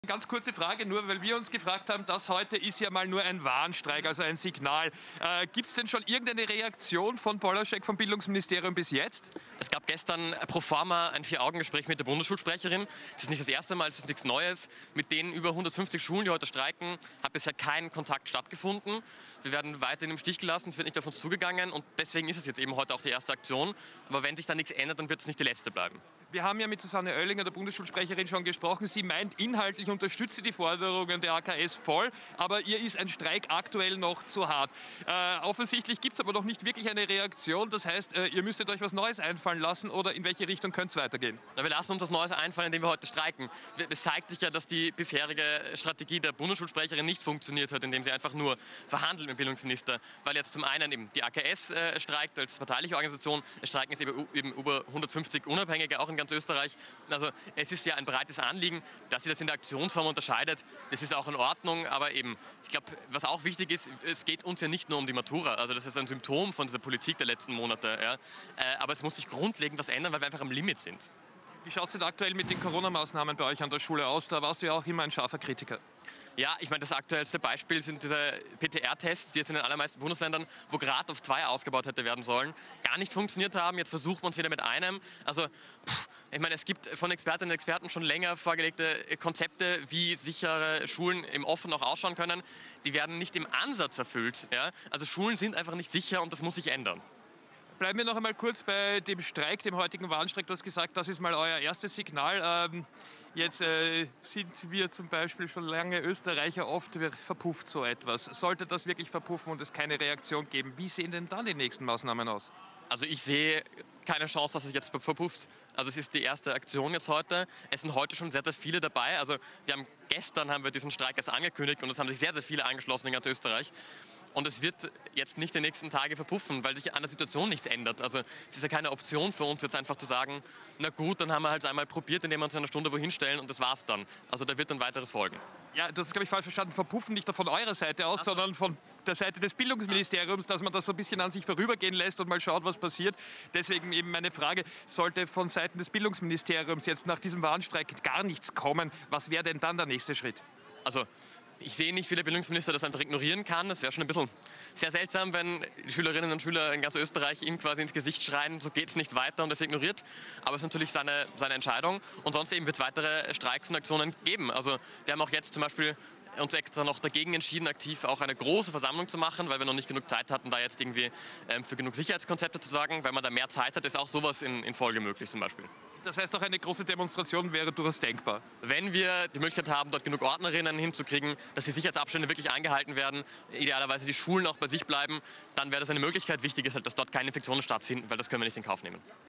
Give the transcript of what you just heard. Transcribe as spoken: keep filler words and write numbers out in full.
Ganz kurze Frage, nur weil wir uns gefragt haben, das heute ist ja mal nur ein Warnstreik, also ein Signal. Äh, Gibt es denn schon irgendeine Reaktion von Polaschek vom Bildungsministerium bis jetzt? Es gab gestern pro forma ein Vier-Augen-Gespräch mit der Bundesschulsprecherin. Das ist nicht das erste Mal, es ist nichts Neues. Mit den über hundertfünfzig Schulen, die heute streiken, hat bisher kein Kontakt stattgefunden. Wir werden weiterhin im Stich gelassen, es wird nicht auf uns zugegangen und deswegen ist es jetzt eben heute auch die erste Aktion. Aber wenn sich da nichts ändert, dann wird es nicht die letzte bleiben. Wir haben ja mit Susanne Oellinger, der Bundesschulsprecherin, schon gesprochen. Sie meint, inhaltlich unterstützt sie die Forderungen der A K S voll, aber ihr ist ein Streik aktuell noch zu hart. Äh, offensichtlich gibt es aber noch nicht wirklich eine Reaktion. Das heißt, äh, ihr müsstet euch was Neues einfallen lassen oder in welche Richtung könnte es weitergehen? Na, wir lassen uns was Neues einfallen, indem wir heute streiken. Es zeigt sich ja, dass die bisherige Strategie der Bundesschulsprecherin nicht funktioniert hat, indem sie einfach nur verhandelt mit dem Bildungsminister. Weil jetzt zum einen eben die A K S äh, streikt als parteiliche Organisation, es streiken jetzt eben, eben über hundertfünfzig Unabhängige, auch in ganz Österreich. Also es ist ja ein breites Anliegen, dass sie das in der Aktionsform unterscheidet. Das ist auch in Ordnung, aber eben, ich glaube, was auch wichtig ist, es geht uns ja nicht nur um die Matura. Also das ist ein Symptom von dieser Politik der letzten Monate. Ja. Aber es muss sich grundlegend was ändern, weil wir einfach am Limit sind. Wie schaut es denn aktuell mit den Corona-Maßnahmen bei euch an der Schule aus? Da warst du ja auch immer ein scharfer Kritiker. Ja, ich meine, das aktuellste Beispiel sind diese P C R-Tests, die jetzt in den allermeisten Bundesländern, wo gerade auf zwei ausgebaut hätte werden sollen, gar nicht funktioniert haben. Jetzt versucht man es wieder mit einem. Also, pff, ich meine, es gibt von Expertinnen und Experten schon länger vorgelegte Konzepte, wie sichere Schulen im Offen auch ausschauen können. Die werden nicht im Ansatz erfüllt. Ja? Also Schulen sind einfach nicht sicher und das muss sich ändern. Bleiben wir noch einmal kurz bei dem Streik, dem heutigen Warnstreik. Du hast gesagt, das ist mal euer erstes Signal. Ähm, jetzt äh, sind wir zum Beispiel schon lange Österreicher, oft verpufft so etwas. Sollte das wirklich verpuffen und es keine Reaktion geben, wie sehen denn dann die nächsten Maßnahmen aus? Also ich sehe keine Chance, dass es jetzt verpufft. Also es ist die erste Aktion jetzt heute. Es sind heute schon sehr, sehr viele dabei. Also wir haben gestern haben wir diesen Streik erst angekündigt und es haben sich sehr, sehr viele angeschlossen in ganz Österreich. Und es wird jetzt nicht die nächsten Tage verpuffen, weil sich an der Situation nichts ändert. Also es ist ja keine Option für uns jetzt einfach zu sagen, na gut, dann haben wir halt einmal probiert, indem wir uns eine Stunde wohin stellen und das war's dann. Also da wird dann weiteres folgen. Ja, du hast, glaube ich, falsch verstanden. Verpuffen nicht von eurer Seite aus, so, sondern von der Seite des Bildungsministeriums, dass man das so ein bisschen an sich vorübergehen lässt und mal schaut, was passiert. Deswegen eben meine Frage, sollte von Seiten des Bildungsministeriums jetzt nach diesem Warnstreik gar nichts kommen, was wäre denn dann der nächste Schritt? Also ich sehe nicht, wie der Bildungsminister das einfach ignorieren kann. Das wäre schon ein bisschen sehr seltsam, wenn die Schülerinnen und Schüler in ganz Österreich ihm quasi ins Gesicht schreien, so geht es nicht weiter und das ignoriert. Aber es ist natürlich seine, seine Entscheidung. Und sonst eben wird es weitere Streiks und Aktionen geben. Also wir haben auch jetzt zum Beispiel uns extra noch dagegen entschieden, aktiv auch eine große Versammlung zu machen, weil wir noch nicht genug Zeit hatten, da jetzt irgendwie ähm, für genug Sicherheitskonzepte zu sorgen. Weil man da mehr Zeit hat, ist auch sowas in, in Folge möglich zum Beispiel. Das heißt, auch eine große Demonstration wäre durchaus denkbar. Wenn wir die Möglichkeit haben, dort genug Ordnerinnen hinzukriegen, dass die Sicherheitsabstände wirklich eingehalten werden, idealerweise die Schulen auch bei sich bleiben, dann wäre das eine Möglichkeit. Wichtig ist halt, dass dort keine Infektionen stattfinden, weil das können wir nicht in Kauf nehmen.